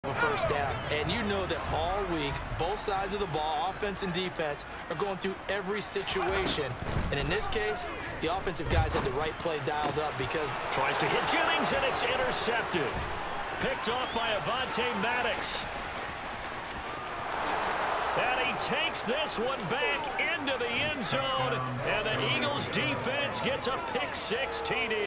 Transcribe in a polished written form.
A first down, and you know that all week, both sides of the ball, offense and defense, are going through every situation. And in this case, the offensive guys had the right play dialed up because... Tries to hit Jennings, and it's intercepted. Picked off by Avonte Maddox. And he takes this one back into the end zone, and the Eagles defense gets a pick-6 TD.